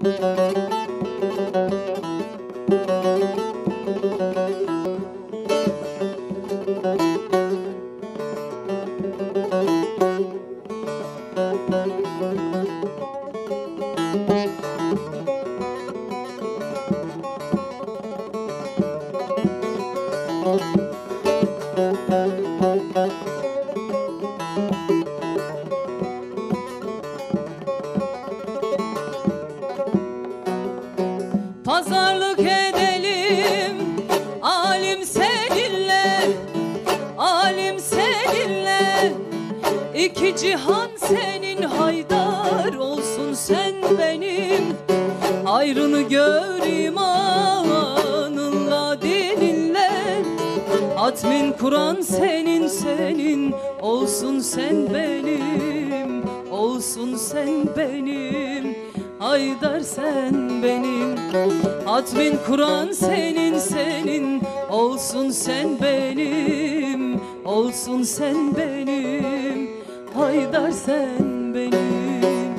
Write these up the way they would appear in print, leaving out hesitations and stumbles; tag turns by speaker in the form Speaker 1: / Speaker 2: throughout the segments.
Speaker 1: Pazarlık edelim alim seninle, alim seninle. İki cihan senin, haydar olsun sen benim. Ayrını gör imanınla, dininle. Hatmin Kur'an senin, senin olsun sen benim, olsun sen benim. Haydar sen benim. Hatmin Kur'an senin, senin olsun sen benim, olsun sen benim. Haydar sen benim.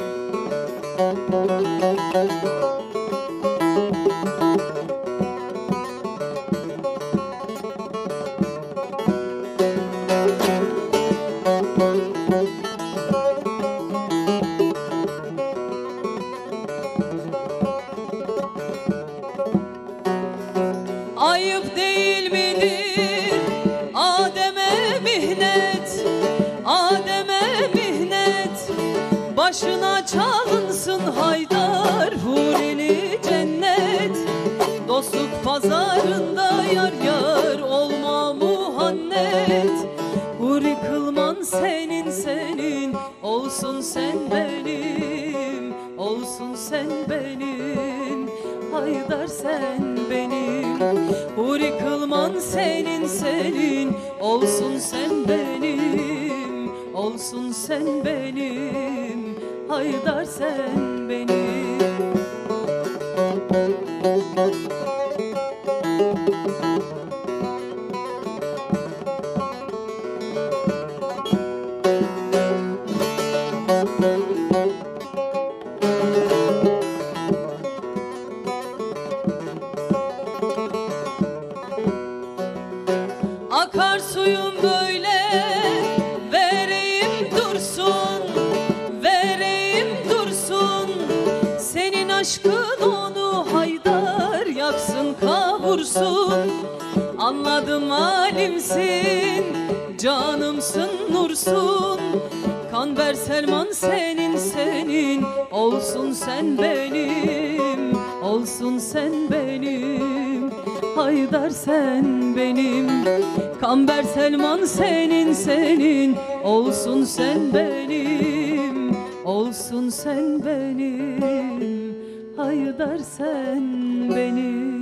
Speaker 1: Ayıp değil midir Adem'e mihnet, Adem'e mihnet. Başına çalınsın haydar hurili cennet. Dostluk pazarında yar yar olma muhannet. Huri kılman senin, senin olsun sen benim, olsun sen benim. Haydar sen benim. Huri kılman senin, senin olsun sen benim, olsun sen benim. Haydar sen benim. Akar suyum böyle vereyim dursun, vereyim dursun. Senin aşkın onu haydar yaksın kavursun. Anladım alimsin, canımsın, nursun. Kanber Selman senin, senin olsun sen benim, olsun sen benim. Haydar sen benim. Kanber Selman senin, senin olsun sen benim, olsun sen benim. Haydar sen benim.